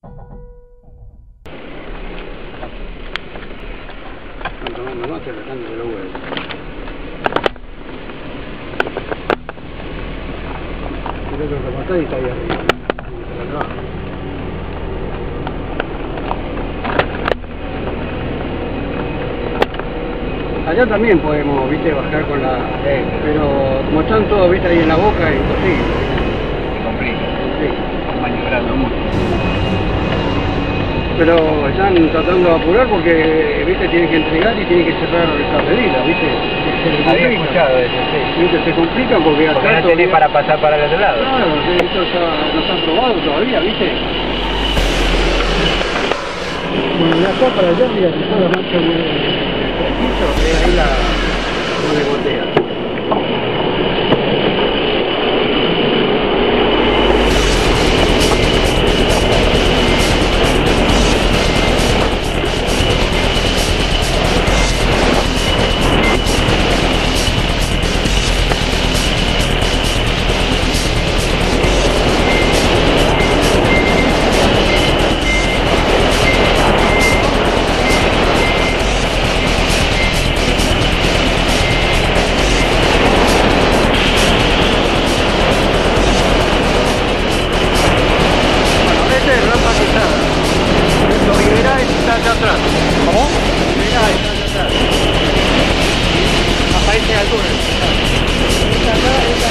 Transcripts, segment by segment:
Están tomando mate, tratando de los huevos. El otro reportaje está ahí arriba. Allá también podemos, viste, bajar con la... pero como están todos, viste, ahí en la boca, es imposible. Se complica. Sí. Están maniobrando mucho. Pero están tratando de apurar porque, viste, tienen que entregar y tienen que cerrar esa medida, viste. Había escuchado eso, sí. Viste, se complican porque acá Porque no tenés para pasar para el otro lado. Claro, esto no está aprobado todavía, viste. Bueno, de acá para allá, mira, si la marcha de ahí la de botea. ¿Cómo? Mira, está allá atrás. Aparece al túnel. Esta acá, esta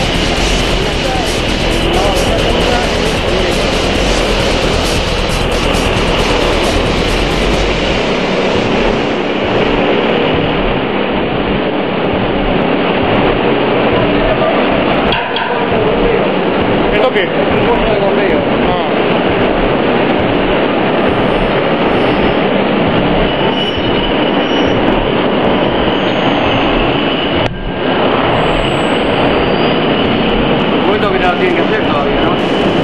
¿esto qué? Un pozo de gordeo. Que no lo tienen que hacer todavía, ¿no?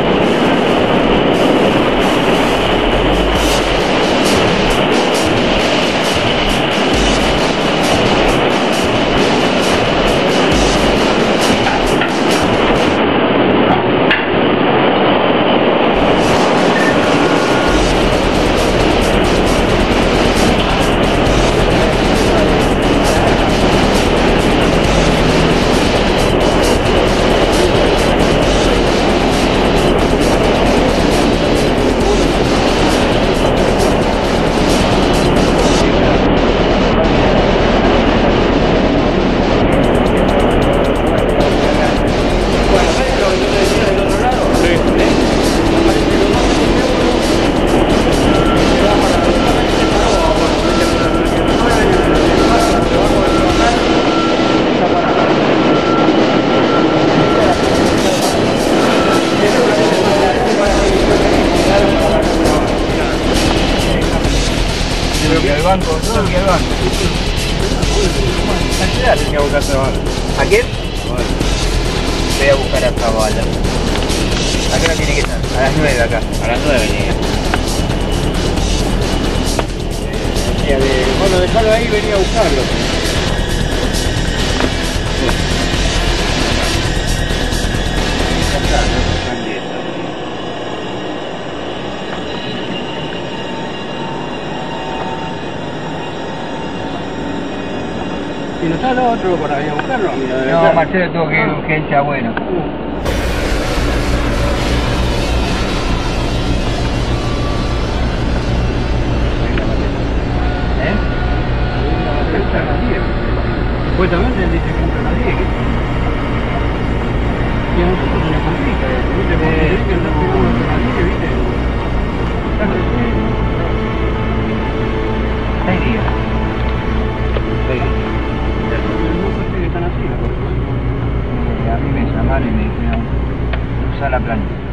Banco, no, que al banco. Tenía que buscar Zavala. ¿A quién? Voy a buscar a Zavala. ¿A qué hora tiene que estar? A las 9 acá. A las 9 llega. Bueno, dejarlo ahí y venía a buscarlo. Si no está el otro para ir a buscarlo, mira. No, Marcelo tuvo que ir urgencia, bueno. Supuestamente él dice que entra a las 10. Y a nosotros se nos complica, ¿viste? Porque tiene que andar pegando a las 10, ¿viste? 6 días. 6 días. A mí me llamaron y me dijeron, usa la plancha.